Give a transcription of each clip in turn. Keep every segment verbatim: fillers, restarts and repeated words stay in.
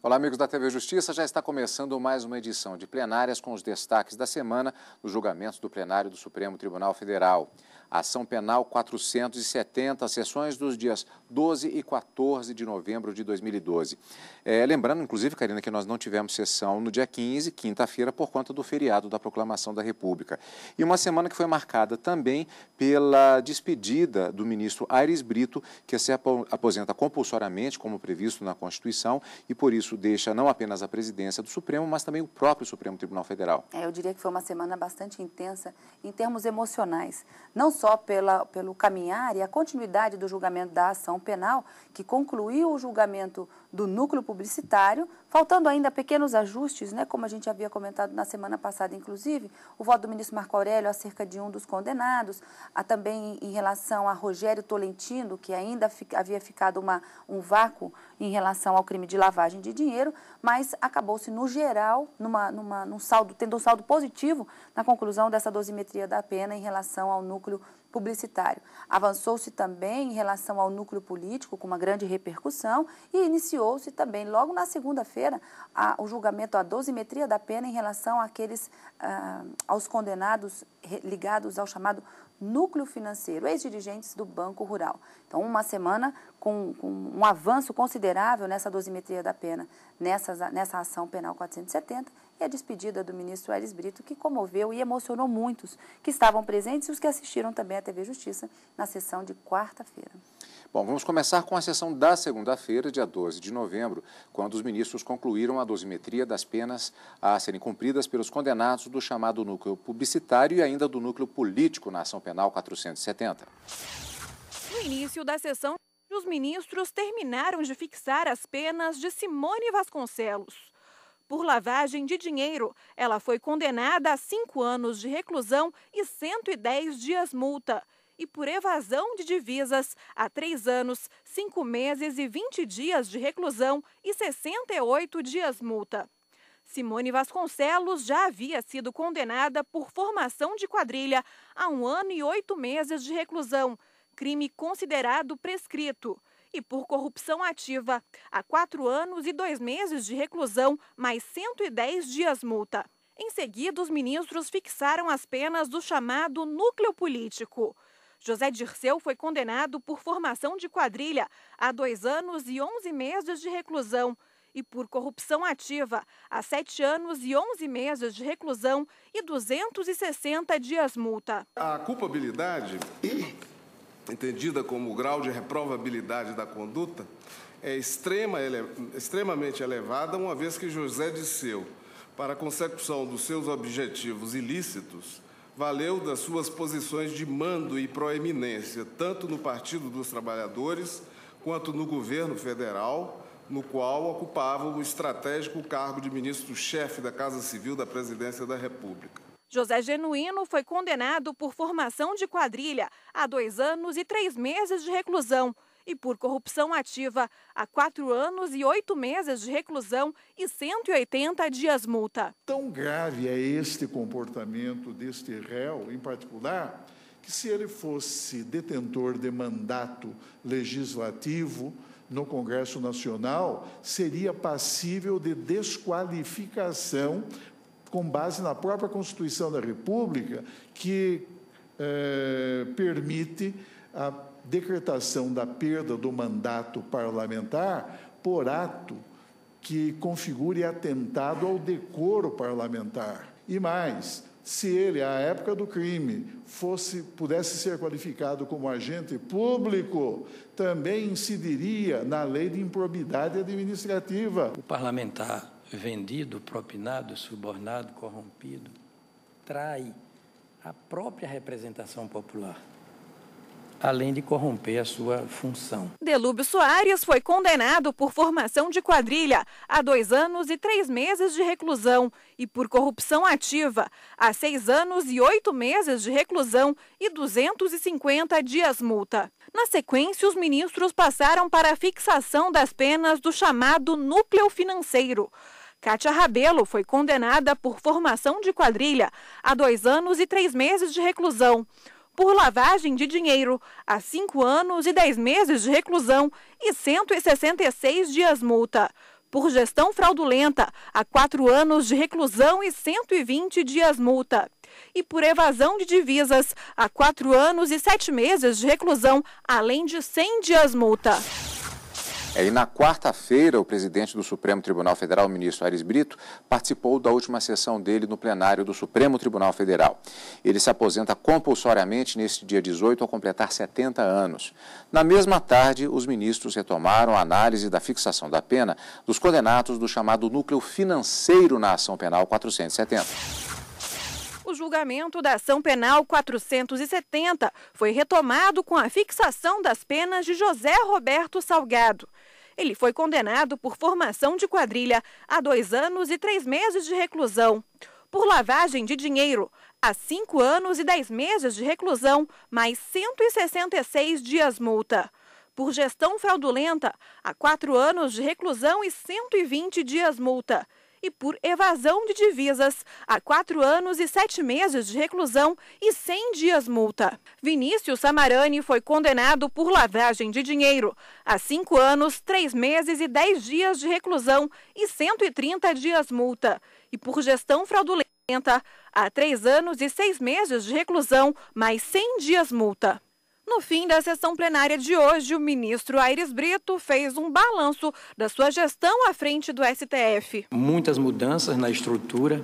Olá, amigos da T V Justiça. Já está começando mais uma edição de plenárias com os destaques da semana dos julgamentos do plenário do Supremo Tribunal Federal. A ação penal quatrocentos e setenta, sessões dos dias doze e quatorze de novembro de dois mil e doze. É, lembrando, inclusive, Karina, que nós não tivemos sessão no dia quinze, quinta-feira, por conta do feriado da Proclamação da República. E uma semana que foi marcada também pela despedida do ministro Aires Brito, que se aposenta compulsoriamente, como previsto na Constituição, e por isso deixa não apenas a presidência do Supremo, mas também o próprio Supremo Tribunal Federal. É, eu diria que foi uma semana bastante intensa em termos emocionais, não só pela, pelo caminhar e a continuidade do julgamento da ação penal, que concluiu o julgamento do núcleo publicitário, faltando ainda pequenos ajustes, né, como a gente havia comentado na semana passada, inclusive, o voto do ministro Marco Aurélio acerca de um dos condenados, há também em relação a Rogério Tolentino, que ainda fica, havia ficado uma, um vácuo em relação ao crime de lavagem de dinheiro, mas acabou-se, no geral, numa, numa, num saldo, tendo um saldo positivo na conclusão dessa dosimetria da pena em relação ao núcleo publicitário. Avançou-se também em relação ao núcleo político, com uma grande repercussão, e iniciou-se também, logo na segunda-feira, o julgamento, a dosimetria da pena em relação àqueles, ah, aos condenados ligados ao chamado núcleo financeiro, ex-dirigentes do Banco Rural. Então, uma semana com, com um avanço considerável nessa dosimetria da pena, nessa, nessa ação penal quatrocentos e setenta, e a despedida do ministro Aires Brito, que comoveu e emocionou muitos que estavam presentes e os que assistiram também à T V Justiça na sessão de quarta-feira. Bom, vamos começar com a sessão da segunda-feira, dia doze de novembro, quando os ministros concluíram a dosimetria das penas a serem cumpridas pelos condenados do chamado núcleo publicitário e ainda do núcleo político na ação penal quatrocentos e setenta. No início da sessão, os ministros terminaram de fixar as penas de Simone Vasconcelos. Por lavagem de dinheiro, ela foi condenada a cinco anos de reclusão e cento e dez dias multa. E por evasão de divisas, a três anos, cinco meses e vinte dias de reclusão e sessenta e oito dias multa. Simone Vasconcelos já havia sido condenada por formação de quadrilha a um ano e oito meses de reclusão, crime considerado prescrito. E por corrupção ativa, a quatro anos e dois meses de reclusão, mais cento e dez dias multa. Em seguida, os ministros fixaram as penas do chamado núcleo político. José Dirceu foi condenado por formação de quadrilha a dois anos e onze meses de reclusão e por corrupção ativa a sete anos e onze meses de reclusão e duzentos e sessenta dias multa. A culpabilidade, entendida como o grau de reprovabilidade da conduta, é extrema, ele, extremamente elevada, uma vez que José Dirceu, para a consecução dos seus objetivos ilícitos, valeu das suas posições de mando e proeminência, tanto no Partido dos Trabalhadores quanto no governo federal, no qual ocupava o estratégico cargo de ministro-chefe da Casa Civil da Presidência da República. José Genuíno foi condenado por formação de quadrilha a dois anos e três meses de reclusão e por corrupção ativa a quatro anos e oito meses de reclusão e cento e oitenta dias multa. Tão grave é este comportamento deste réu, em particular, que se ele fosse detentor de mandato legislativo no Congresso Nacional, seria passível de desqualificação com base na própria Constituição da República, que eh, permite a decretação da perda do mandato parlamentar por ato que configure atentado ao decoro parlamentar. E mais, se ele, à época do crime, fosse, pudesse ser qualificado como agente público, também incidiria na lei de improbidade administrativa. O parlamentar vendido, propinado, subornado, corrompido, trai a própria representação popular, além de corromper a sua função. Delúbio Soares foi condenado por formação de quadrilha a dois anos e três meses de reclusão e por corrupção ativa a seis anos e oito meses de reclusão e duzentos e cinquenta dias multa. Na sequência, os ministros passaram para a fixação das penas do chamado núcleo financeiro. Cátia Rabelo foi condenada por formação de quadrilha a dois anos e três meses de reclusão. Por lavagem de dinheiro, a cinco anos e dez meses de reclusão e cento e sessenta e seis dias multa. Por gestão fraudulenta, a quatro anos de reclusão e cento e vinte dias multa. E por evasão de divisas, a quatro anos e sete meses de reclusão, além de cem dias multa. É, e na quarta-feira, o presidente do Supremo Tribunal Federal, o ministro Aires Brito, participou da última sessão dele no plenário do Supremo Tribunal Federal. Ele se aposenta compulsoriamente neste dia dezoito ao completar setenta anos. Na mesma tarde, os ministros retomaram a análise da fixação da pena dos condenados do chamado núcleo financeiro na ação penal quatrocentos e setenta. O julgamento da ação penal quatrocentos e setenta foi retomado com a fixação das penas de José Roberto Salgado. Ele foi condenado por formação de quadrilha a dois anos e três meses de reclusão. Por lavagem de dinheiro, a cinco anos e dez meses de reclusão, mais cento e sessenta e seis dias multa. Por gestão fraudulenta, a quatro anos de reclusão e cento e vinte dias multa. E por evasão de divisas, a quatro anos e sete meses de reclusão e cem dias multa. Vinícius Samarani foi condenado por lavagem de dinheiro a cinco anos, três meses e dez dias de reclusão e cento e trinta dias multa. E por gestão fraudulenta, a três anos e seis meses de reclusão, mais cem dias multa. No fim da sessão plenária de hoje, o ministro Aires Brito fez um balanço da sua gestão à frente do S T F. Muitas mudanças na estrutura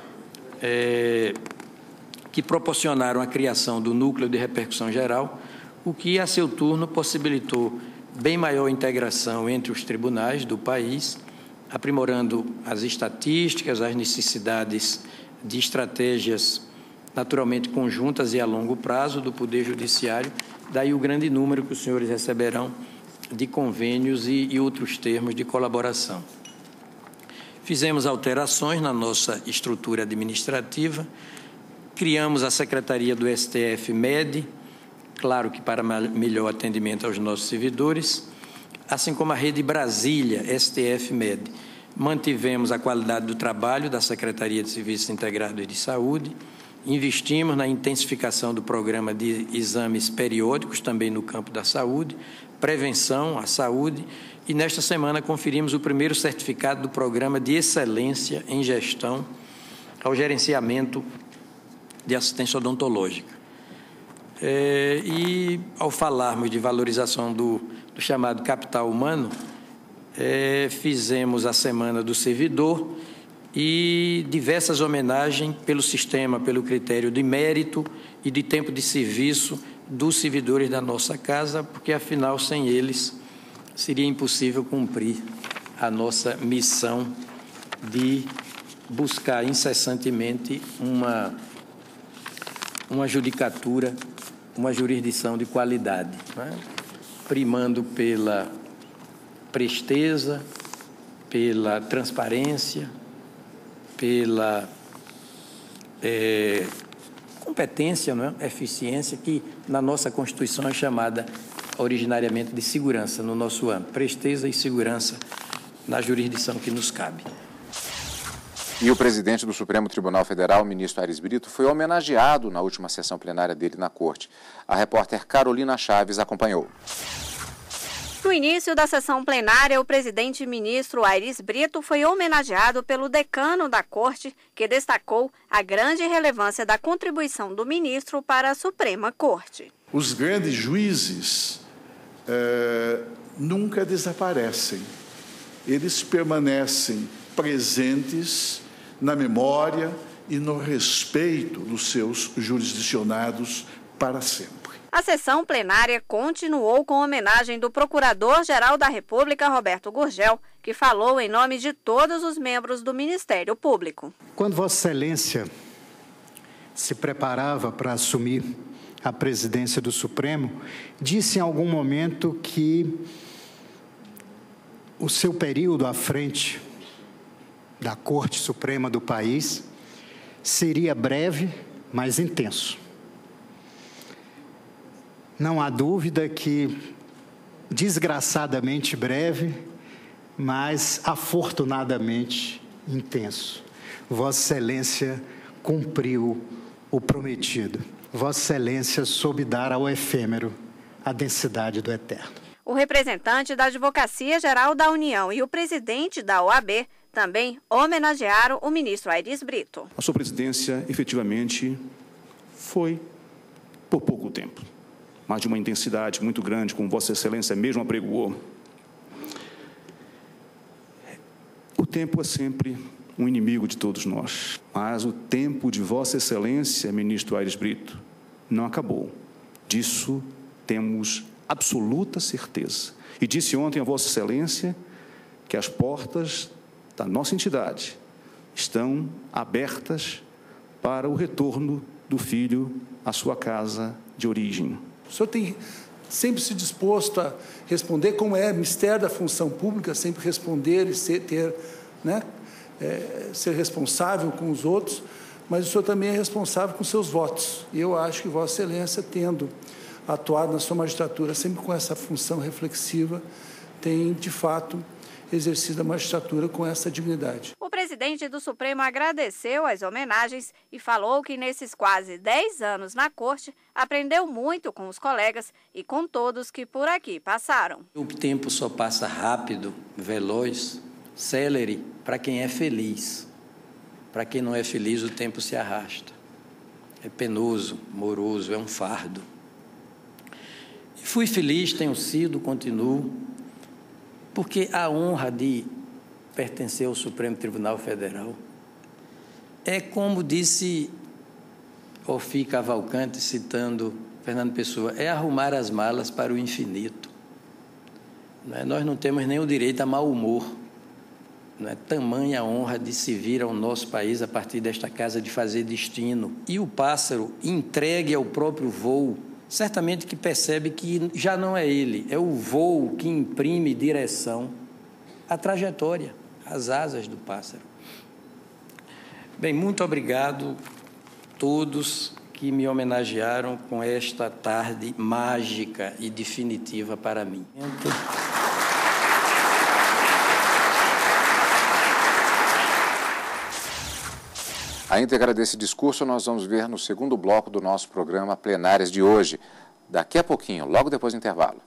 é, que proporcionaram a criação do núcleo de repercussão geral, o que, a seu turno, possibilitou bem maior integração entre os tribunais do país, aprimorando as estatísticas, as necessidades de estratégias naturalmente conjuntas e a longo prazo do Poder Judiciário, daí o grande número que os senhores receberão de convênios e, e outros termos de colaboração. Fizemos alterações na nossa estrutura administrativa, criamos a Secretaria do S T F M E D, claro que para melhor atendimento aos nossos servidores, assim como a Rede Brasília S T F M E D. Mantivemos a qualidade do trabalho da Secretaria de Serviços Integrados de Saúde, investimos na intensificação do programa de exames periódicos, também no campo da saúde, prevenção à saúde, e nesta semana conferimos o primeiro certificado do Programa de Excelência em Gestão ao Gerenciamento de Assistência Odontológica. É, e, ao falarmos de valorização do, do chamado capital humano, é, fizemos a Semana do Servidor, e diversas homenagens pelo sistema, pelo critério de mérito e de tempo de serviço dos servidores da nossa casa, porque, afinal, sem eles, seria impossível cumprir a nossa missão de buscar incessantemente uma, uma judicatura, uma jurisdição de qualidade, né? Primando pela presteza, pela transparência, pela é, competência, não é? Eficiência, que na nossa Constituição é chamada originariamente de segurança no nosso âmbito, presteza e segurança na jurisdição que nos cabe. E o presidente do Supremo Tribunal Federal, o ministro Aires Brito, foi homenageado na última sessão plenária dele na Corte. A repórter Carolina Chaves acompanhou. No início da sessão plenária, o presidente e ministro Aires Brito foi homenageado pelo decano da Corte, que destacou a grande relevância da contribuição do ministro para a Suprema Corte. Os grandes juízes eh, nunca desaparecem. Eles permanecem presentes na memória e no respeito dos seus jurisdicionados para sempre. A sessão plenária continuou com homenagem do Procurador-Geral da República, Roberto Gurgel, que falou em nome de todos os membros do Ministério Público. Quando Vossa Excelência se preparava para assumir a presidência do Supremo, disse em algum momento que o seu período à frente da Corte Suprema do país seria breve, mas intenso. Não há dúvida que, desgraçadamente breve, mas afortunadamente intenso. Vossa Excelência cumpriu o prometido. Vossa Excelência soube dar ao efêmero a densidade do eterno. O representante da Advocacia Geral da União e o presidente da O A B também homenagearam o ministro Aires Brito. A sua presidência, efetivamente, foi por pouco tempo, mas de uma intensidade muito grande, como Vossa Excelência mesmo apregoou. O tempo é sempre um inimigo de todos nós, mas o tempo de Vossa Excelência, ministro Aires Brito, não acabou. Disso temos absoluta certeza. E disse ontem a Vossa Excelência que as portas da nossa entidade estão abertas para o retorno do filho à sua casa de origem. O senhor tem sempre se disposto a responder, como é mistério da função pública, sempre responder e ser, ter, né, é, ser responsável com os outros, mas o senhor também é responsável com seus votos. E eu acho que Vossa Excelência, tendo atuado na sua magistratura sempre com essa função reflexiva, tem, de fato, exercido a magistratura com essa dignidade. O presidente do Supremo agradeceu as homenagens e falou que nesses quase dez anos na corte aprendeu muito com os colegas e com todos que por aqui passaram. O tempo só passa rápido, veloz, célere para quem é feliz. Para quem não é feliz, o tempo se arrasta. É penoso, moroso, é um fardo. E fui feliz, tenho sido, continuo, porque a honra de pertencer ao Supremo Tribunal Federal é, como disse Orfi Cavalcante, citando Fernando Pessoa, é arrumar as malas para o infinito. Não é? Nós não temos nem o direito a mau humor. Não é? Tamanha honra de se vir ao nosso país a partir desta casa de fazer destino. E o pássaro entregue ao próprio voo, certamente que percebe que já não é ele, é o voo que imprime direção à trajetória, às asas do pássaro. Bem, muito obrigado a todos que me homenagearam com esta tarde mágica e definitiva para mim. A íntegra desse discurso nós vamos ver no segundo bloco do nosso programa Plenárias de hoje, daqui a pouquinho, logo depois do intervalo.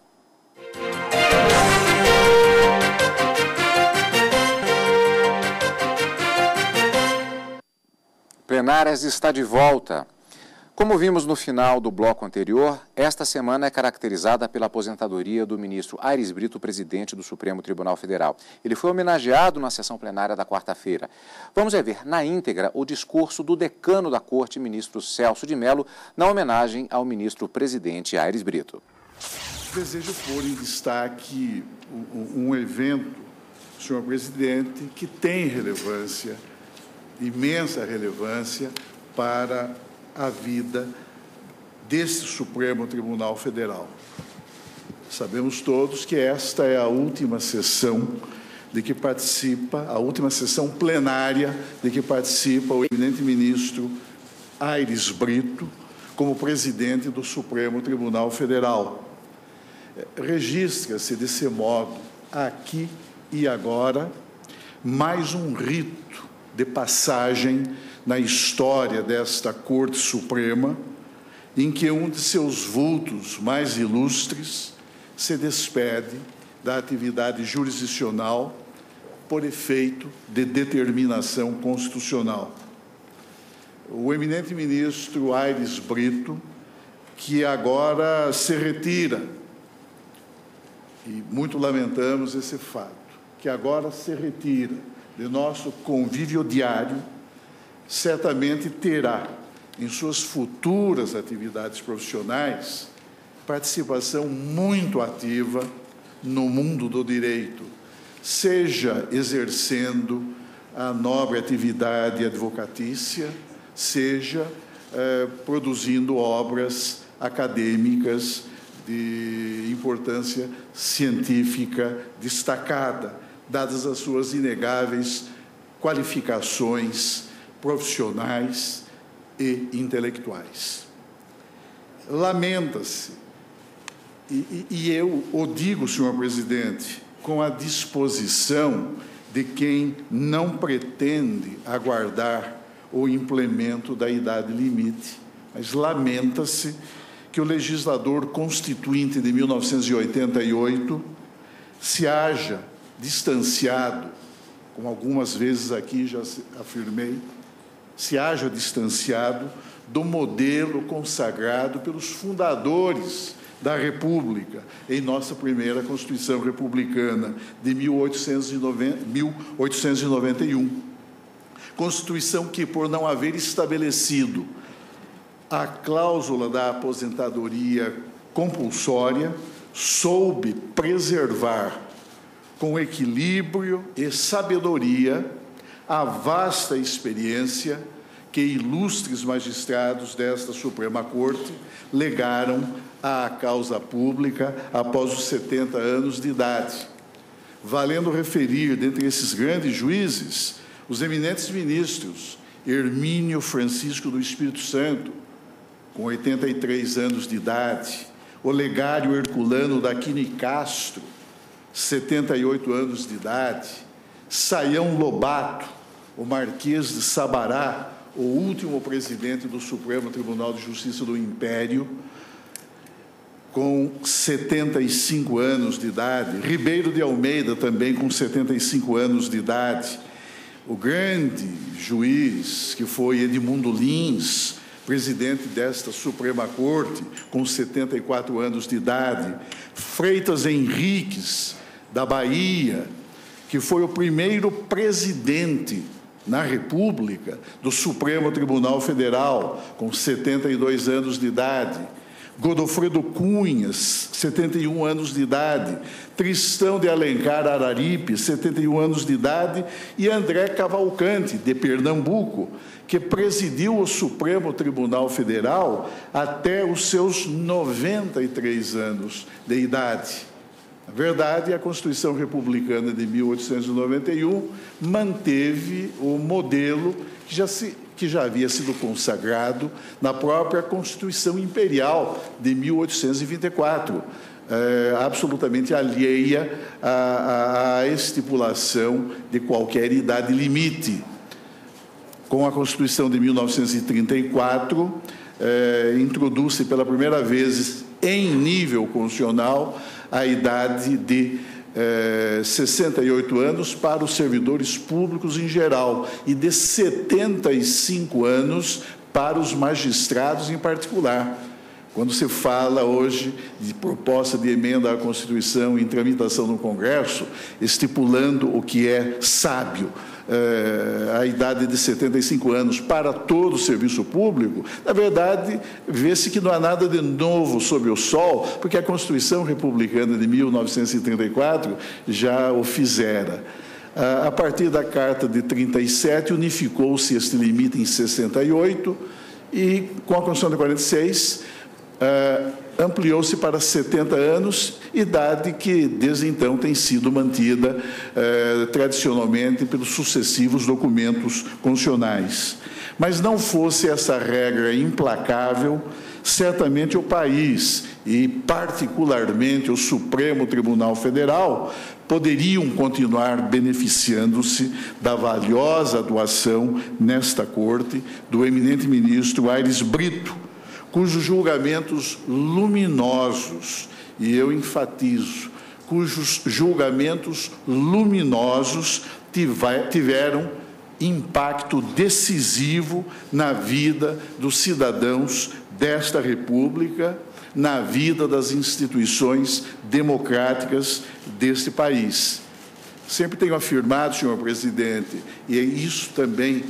Plenárias está de volta. Como vimos no final do bloco anterior, esta semana é caracterizada pela aposentadoria do ministro Aires Brito, presidente do Supremo Tribunal Federal. Ele foi homenageado na sessão plenária da quarta-feira. Vamos ver na íntegra o discurso do decano da Corte, ministro Celso de Mello, na homenagem ao ministro presidente Aires Brito. Desejo pôr em destaque um, um evento, senhor presidente, que tem relevância, imensa relevância para a vida desse Supremo Tribunal Federal. Sabemos todos que esta é a última sessão de que participa, a última sessão plenária de que participa o eminente ministro Aires Brito como presidente do Supremo Tribunal Federal. Registra-se desse modo, aqui e agora, mais um rito de passagem na história desta Corte Suprema, em que um de seus vultos mais ilustres se despede da atividade jurisdicional por efeito de determinação constitucional. O eminente ministro Aires Brito, que agora se retira, e muito lamentamos esse fato, que agora se retira de nosso convívio diário, certamente terá, em suas futuras atividades profissionais, participação muito ativa no mundo do direito, seja exercendo a nobre atividade advocatícia, seja eh, produzindo obras acadêmicas de importância científica destacada, dadas as suas inegáveis qualificações profissionais e intelectuais. Lamenta-se, e, e, e eu o digo, senhor presidente, com a disposição de quem não pretende aguardar o implemento da idade limite, mas lamenta-se que o legislador constituinte de mil novecentos e oitenta e oito se haja distanciado, como algumas vezes aqui já afirmei, se haja distanciado do modelo consagrado pelos fundadores da República, em nossa primeira Constituição Republicana de mil oitocentos e noventa e um. Constituição que, por não haver estabelecido a cláusula da aposentadoria compulsória, soube preservar com equilíbrio e sabedoria a vasta experiência que ilustres magistrados desta Suprema Corte legaram à causa pública após os setenta anos de idade. Valendo referir, dentre esses grandes juízes, os eminentes ministros Hermínio Francisco do Espírito Santo, com oitenta e três anos de idade, Olegário Herculano d'Aquino Castro, setenta e oito anos de idade, Saião Lobato, o Marquês de Sabará, o último presidente do Supremo Tribunal de Justiça do Império, com setenta e cinco anos de idade, Ribeiro de Almeida, também com setenta e cinco anos de idade, o grande juiz que foi Edmundo Lins, presidente desta Suprema Corte, com setenta e quatro anos de idade, Freitas Henriques, da Bahia, que foi o primeiro presidente na República do Supremo Tribunal Federal, com setenta e dois anos de idade, Godofredo Cunhas, setenta e um anos de idade, Tristão de Alencar Araripe, setenta e um anos de idade, e André Cavalcante, de Pernambuco, que presidiu o Supremo Tribunal Federal até os seus noventa e três anos de idade. Na verdade, a Constituição Republicana de mil oitocentos e noventa e um manteve o modelo que já, se, que já havia sido consagrado na própria Constituição Imperial de mil oitocentos e vinte e quatro, é, absolutamente alheia à, à estipulação de qualquer idade limite. Com a Constituição de mil novecentos e trinta e quatro, é, introduz-se pela primeira vez em nível constitucional a idade de eh, sessenta e oito anos para os servidores públicos em geral e de setenta e cinco anos para os magistrados em particular. Quando se fala hoje de proposta de emenda à Constituição em tramitação no Congresso, estipulando o que é sábio, eh, a idade de setenta e cinco anos para todo o serviço público, na verdade, vê-se que não há nada de novo sob o sol, porque a Constituição Republicana de mil novecentos e trinta e quatro já o fizera. A partir da Carta de trinta e sete, unificou-se este limite em sessenta e oito, e com a Constituição de quarenta e seis, Uh, ampliou-se para setenta anos, idade que, desde então, tem sido mantida uh, tradicionalmente pelos sucessivos documentos constitucionais. Mas não fosse essa regra implacável, certamente o país, e particularmente o Supremo Tribunal Federal, poderiam continuar beneficiando-se da valiosa atuação nesta Corte do eminente ministro Aires Brito, cujos julgamentos luminosos, e eu enfatizo, cujos julgamentos luminosos tiveram impacto decisivo na vida dos cidadãos desta República, na vida das instituições democráticas deste país. Sempre tenho afirmado, senhor presidente, e isso também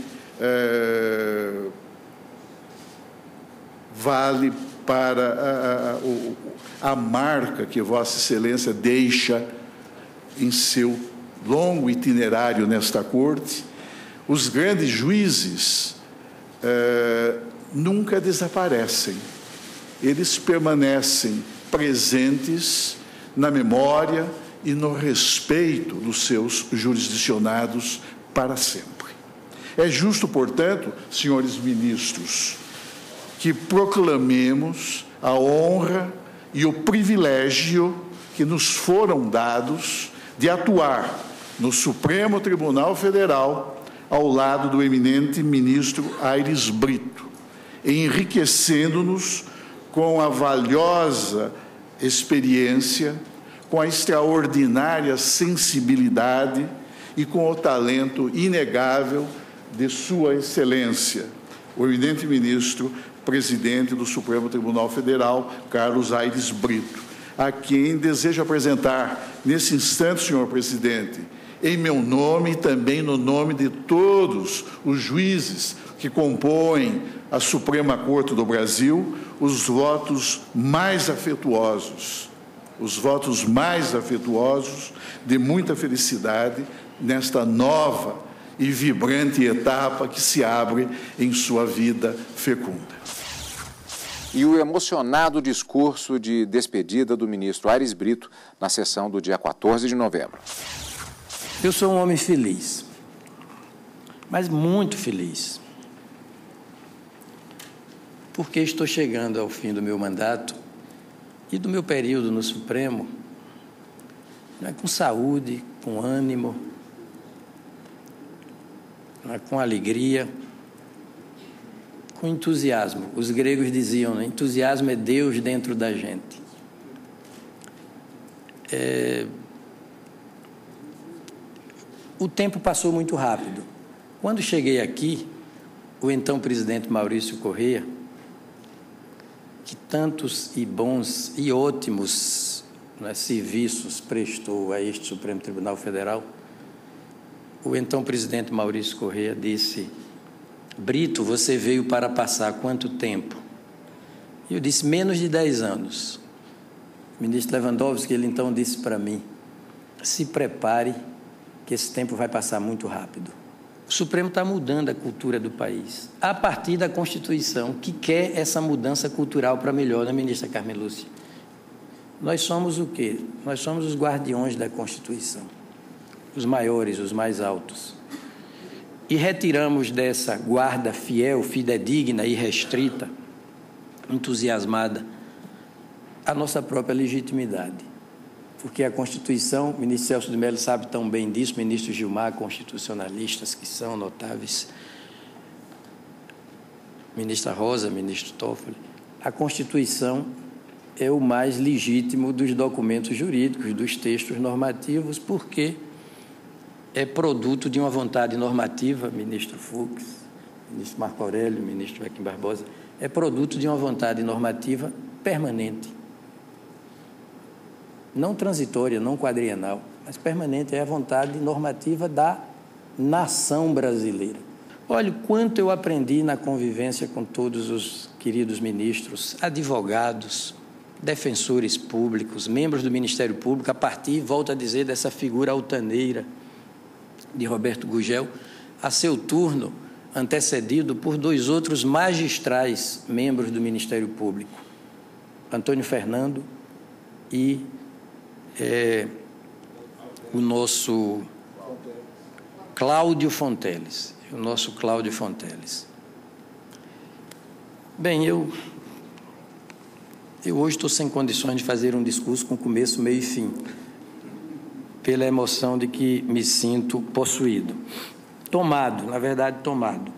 é, vale para a, a, a marca que Vossa Excelência deixa em seu longo itinerário nesta Corte. Os grandes juízes eh, nunca desaparecem, eles permanecem presentes na memória e no respeito dos seus jurisdicionados para sempre. É justo, portanto, senhores ministros, que proclamemos a honra e o privilégio que nos foram dados de atuar no Supremo Tribunal Federal ao lado do eminente ministro Aires Brito, enriquecendo-nos com a valiosa experiência, com a extraordinária sensibilidade e com o talento inegável de Sua Excelência, o eminente ministro, presidente do Supremo Tribunal Federal, Carlos Aires Brito, a quem desejo apresentar nesse instante, senhor presidente, em meu nome e também no nome de todos os juízes que compõem a Suprema Corte do Brasil, os votos mais afetuosos, os votos mais afetuosos de muita felicidade nesta nova e vibrante etapa que se abre em sua vida fecunda. E o emocionado discurso de despedida do ministro Aires Brito na sessão do dia quatorze de novembro. Eu sou um homem feliz, mas muito feliz, porque estou chegando ao fim do meu mandato e do meu período no Supremo, né, com saúde, com ânimo, né, com alegria, com entusiasmo. Os gregos diziam, né, entusiasmo é Deus dentro da gente. É... O tempo passou muito rápido. Quando cheguei aqui, o então presidente Maurício Correia, que tantos e bons e ótimos, né, serviços prestou a este Supremo Tribunal Federal, o então presidente Maurício Correia disse: Brito, você veio para passar quanto tempo? E eu disse: menos de dez anos. O ministro Lewandowski, ele então disse para mim: se prepare, que esse tempo vai passar muito rápido. O Supremo está mudando a cultura do país, a partir da Constituição, que quer essa mudança cultural para melhor, né, ministra Carmen Lúcia? Nós somos o quê? Nós somos os guardiões da Constituição, os maiores, os mais altos. E retiramos dessa guarda fiel, fidedigna e restrita, entusiasmada, a nossa própria legitimidade. Porque a Constituição, o ministro Celso de Mello sabe tão bem disso, o ministro Gilmar, constitucionalistas que são notáveis, ministra Rosa, ministro Toffoli, a Constituição é o mais legítimo dos documentos jurídicos, dos textos normativos, porque é produto de uma vontade normativa, ministro Fux, ministro Marco Aurélio, ministro Joaquim Barbosa, é produto de uma vontade normativa permanente. Não transitória, não quadrienal, mas permanente, é a vontade normativa da nação brasileira. Olha o quanto eu aprendi na convivência com todos os queridos ministros, advogados, defensores públicos, membros do Ministério Público, a partir, volto a dizer, dessa figura altaneira de Roberto Gugel, a seu turno antecedido por dois outros magistrais membros do Ministério Público, Antônio Fernando e É, o nosso Cláudio Fonteles, o nosso Cláudio Fonteles. Bem, eu, eu hoje estou sem condições de fazer um discurso com começo, meio e fim, pela emoção de que me sinto possuído, tomado, na verdade, tomado.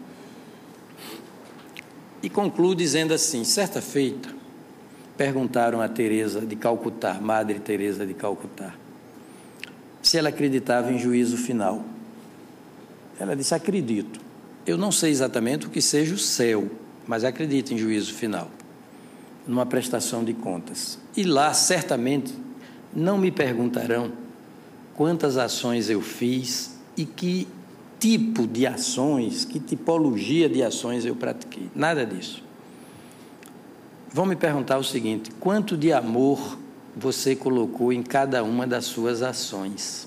E concluo dizendo assim: certa feita, perguntaram a Teresa de Calcutá, Madre Teresa de Calcutá, se ela acreditava em juízo final. Ela disse: acredito. Eu não sei exatamente o que seja o céu, mas acredito em juízo final, numa prestação de contas. E lá, certamente, não me perguntarão quantas ações eu fiz e que tipo de ações, que tipologia de ações eu pratiquei. Nada disso. Vão me perguntar o seguinte: quanto de amor você colocou em cada uma das suas ações?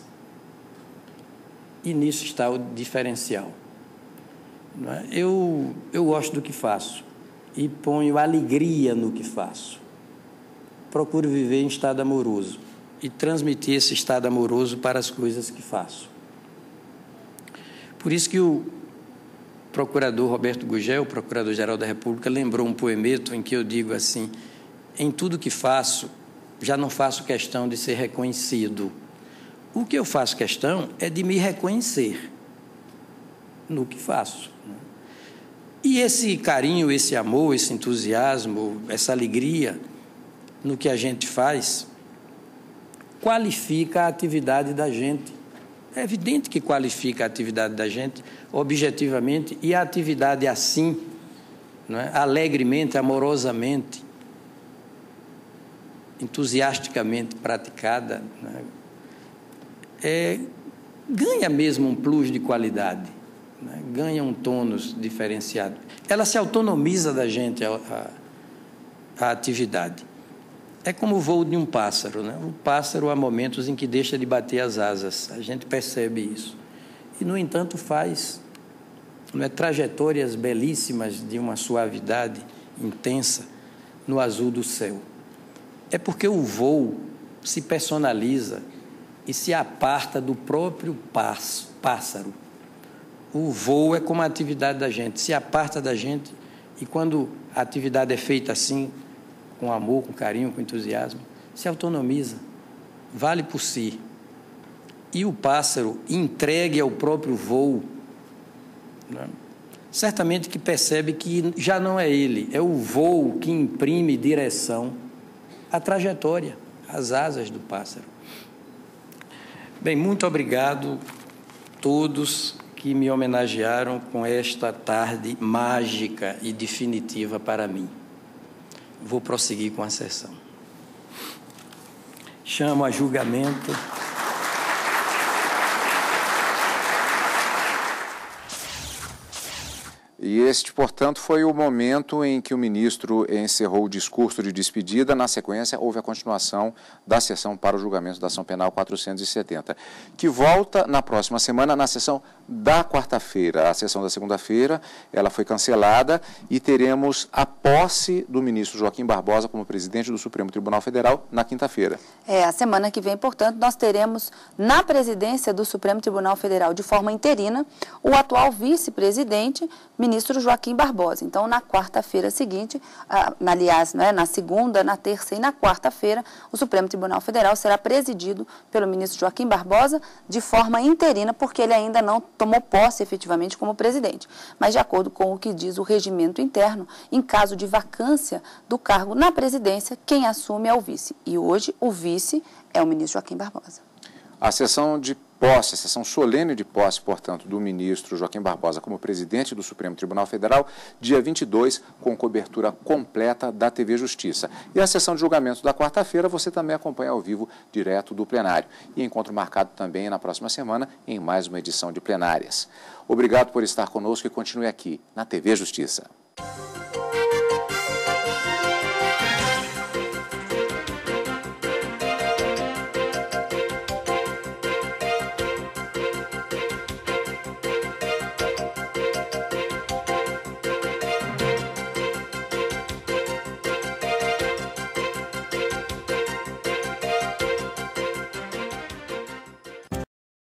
E nisso está o diferencial. Não é? Eu, eu gosto do que faço e ponho alegria no que faço. Procuro viver em estado amoroso e transmitir esse estado amoroso para as coisas que faço. Por isso que o procurador Roberto Gugel, procurador-geral da República, lembrou um poemeto em que eu digo assim: em tudo que faço, já não faço questão de ser reconhecido. O que eu faço questão é de me reconhecer no que faço. E esse carinho, esse amor, esse entusiasmo, essa alegria no que a gente faz, qualifica a atividade da gente. É evidente que qualifica a atividade da gente, objetivamente, e a atividade assim, não é? Alegremente, amorosamente, entusiasticamente praticada, não é? É, ganha mesmo um plus de qualidade, né? Ganha um tônus diferenciado. Ela se autonomiza da gente, a, a, a atividade. É como o voo de um pássaro, né? O pássaro há momentos em que deixa de bater as asas, a gente percebe isso. E, no entanto, faz, não é, trajetórias belíssimas de uma suavidade intensa no azul do céu. É porque o voo se personaliza e se aparta do próprio pássaro. O voo é como a atividade da gente, se aparta da gente, e quando a atividade é feita assim, com amor, com carinho, com entusiasmo, se autonomiza, vale por si. E o pássaro, entregue ao próprio voo, né, certamente que percebe que já não é ele, é o voo que imprime direção à trajetória, às asas do pássaro. Bem, muito obrigado a todos que me homenagearam com esta tarde mágica e definitiva para mim. Vou prosseguir com a sessão. Chamo a julgamento E este, portanto, foi o momento em que o ministro encerrou o discurso de despedida. Na sequência, houve a continuação da sessão para o julgamento da ação penal quatrocentos e setenta, que volta na próxima semana, na sessão da quarta-feira. A sessão da segunda-feira, ela foi cancelada e teremos a posse do ministro Joaquim Barbosa como presidente do Supremo Tribunal Federal na quinta-feira. É, a semana que vem, portanto, nós teremos na presidência do Supremo Tribunal Federal, de forma interina, o atual vice-presidente, ministro Joaquim Barbosa. Então, na quarta-feira seguinte, ah, aliás, né, na segunda, na terça e na quarta-feira, o Supremo Tribunal Federal será presidido pelo ministro Joaquim Barbosa de forma interina, porque ele ainda não tomou posse efetivamente como presidente. Mas, de acordo com o que diz o regimento interno, em caso de vacância do cargo na presidência, quem assume é o vice. E hoje, o vice é o ministro Joaquim Barbosa. A sessão de posse, a sessão solene de posse, portanto, do ministro Joaquim Barbosa como presidente do Supremo Tribunal Federal, dia vinte e dois, com cobertura completa da T V Justiça. E a sessão de julgamento da quarta-feira você também acompanha ao vivo, direto do plenário. E encontro marcado também na próxima semana, em mais uma edição de plenárias. Obrigado por estar conosco e continue aqui na T V Justiça.